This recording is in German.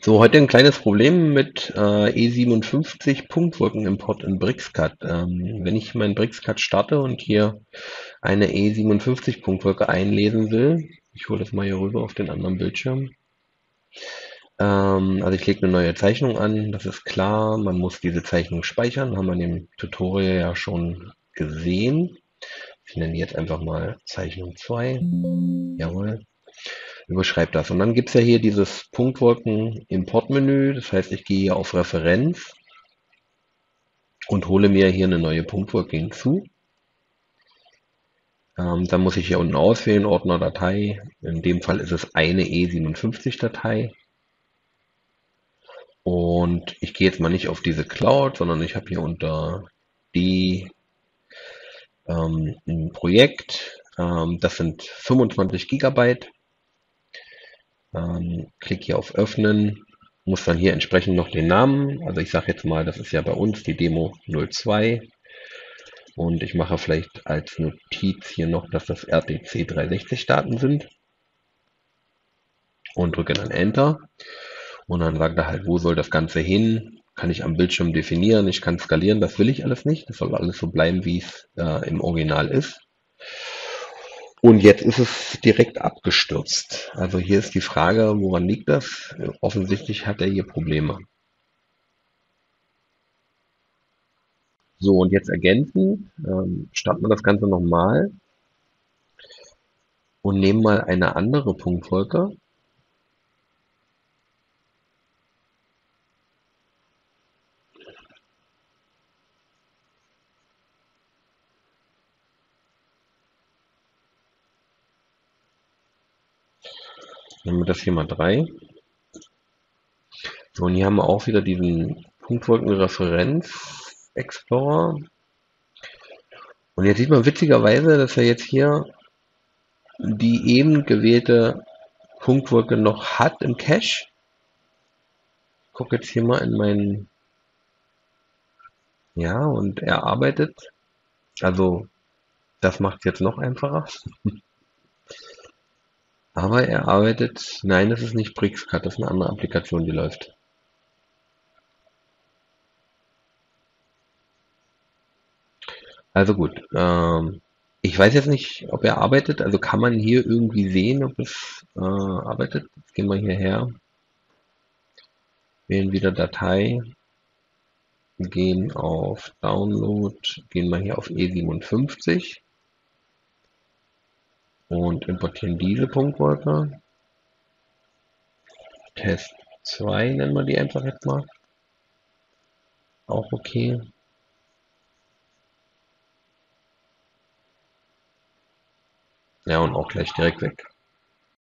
So, heute ein kleines Problem mit E57 Punktwolkenimport in BricsCAD. Wenn ich meinen BricsCAD starte und hier eine E57 Punktwolke einlesen will, ich hole das mal hier rüber auf den anderen Bildschirm. Also ich lege eine neue Zeichnung an, das ist klar. Man muss diese Zeichnung speichern, haben wir in dem Tutorial ja schon gesehen. Ich nenne die jetzt einfach mal Zeichnung 2. Jawohl. Überschreibe das. Und dann gibt es ja hier dieses Punktwolken-Import-Menü. Das heißt, ich gehe hier auf Referenz und hole mir hier eine neue Punktwolke hinzu. Dann muss ich hier unten auswählen, Ordner Datei. In dem Fall ist es eine E57-Datei. Und ich gehe jetzt mal nicht auf diese Cloud, sondern ich habe hier unter die ein Projekt. Das sind 25 Gigabyte. Klicke hier auf Öffnen, muss dann hier entsprechend noch den Namen, also ich sage jetzt mal, das ist ja bei uns die Demo 02 und ich mache vielleicht als Notiz hier noch, dass das RTC 360 Daten sind und drücke dann Enter und dann sagt er halt, wo soll das Ganze hin, kann ich am Bildschirm definieren, ich kann skalieren, das will ich alles nicht, das soll alles so bleiben, wie es im Original ist. Und jetzt ist es direkt abgestürzt. Also hier ist die Frage, woran liegt das? Offensichtlich hat er hier Probleme. So, und jetzt ergänzen, starten wir das Ganze nochmal und nehmen mal eine andere Punktwolke. Nehmen wir das hier mal 3. So, und hier haben wir auch wieder diesen Punktwolkenreferenz Explorer. Und jetzt sieht man witzigerweise, dass er jetzt hier die eben gewählte Punktwolke noch hat im Cache. Ich gucke jetzt hier mal in meinen, ja, und er arbeitet. Also das macht es jetzt noch einfacher. Aber er arbeitet, nein, das ist nicht BricsCAD, das ist eine andere Applikation, die läuft. Also gut, ich weiß jetzt nicht, ob er arbeitet, also kann man hier irgendwie sehen, ob es arbeitet. Jetzt gehen wir hierher, wählen wieder Datei, gehen auf Download, gehen wir hier auf E57 und importieren diese Punktwolke. Test 2 nennen wir die einfach jetzt mal. Auch okay. Ja, und auch gleich direkt weg.